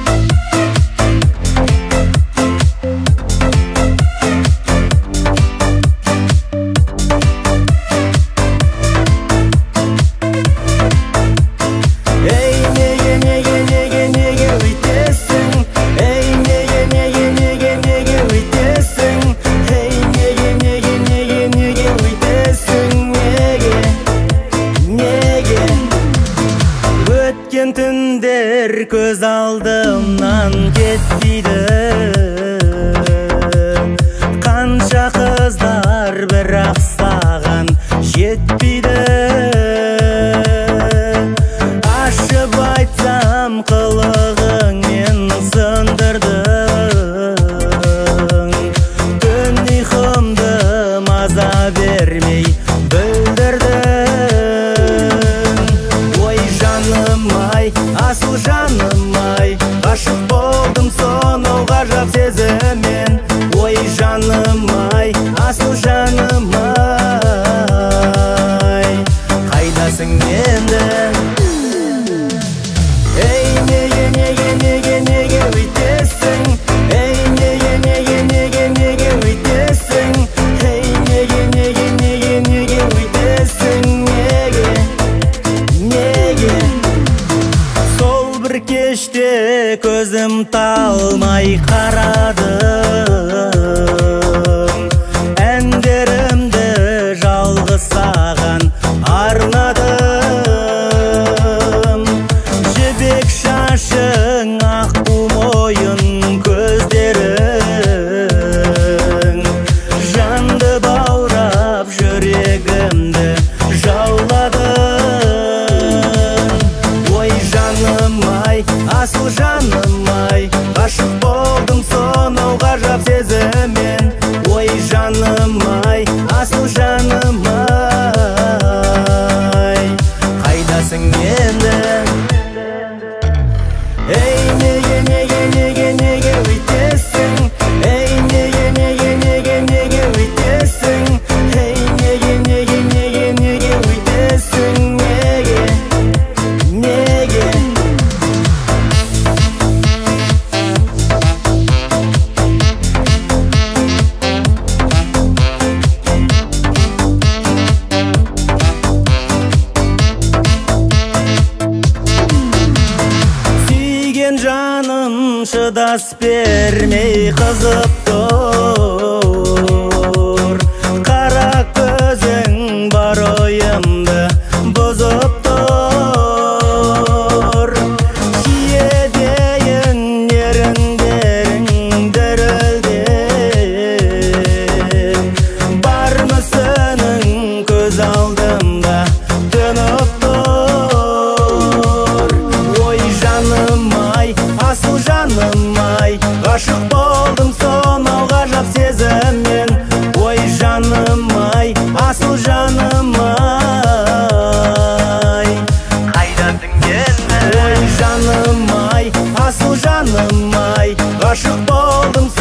Түндер көз алдымнан кетпейді, қанша қыздар бірақ саған жетпейді. Ашып айтсам қылығыңмен сындырдың, түн ұйқымды маза бермей асыл жаным-ай, ғашық болдым сонау ғажап сезіммен. Ой жаным-ай, асыл жаным-ай, қайдасың енді? Ей неге өйтесің? Ей неге өйтесің? Ей неге өйтесің? Неге? Кеште көзім талмай қарадым, әндерімді жалғыз саған арнадым. Жібек шашың, аққу мойын көздерің жанды баурап жүрегімді жаулады. Асыл жаным-ай, ғашық болдым сонау ғажап сезіммен. Ой жаным-ай, асыл жаным-ай, қайдасың енді? Ей неге өйтесің? Ей неге өйтесің? Ей неге өйтесің? Неге? Жаным шыдас бермей қызып тұр, қара көзің бар ойымды бұзып тұр. Киедейін еріндерің дірілдеп, бар мүсінің көз алдымда төніп тұр. Ой жаным-ай, асыл жаным-ай, ғашық болдым сонау ғажап сезіммен. Ой жаным-ай, асыл жаным-ай, қайдасың енді? Ой жаным-ай, асыл жаным-ай, ғашық болдым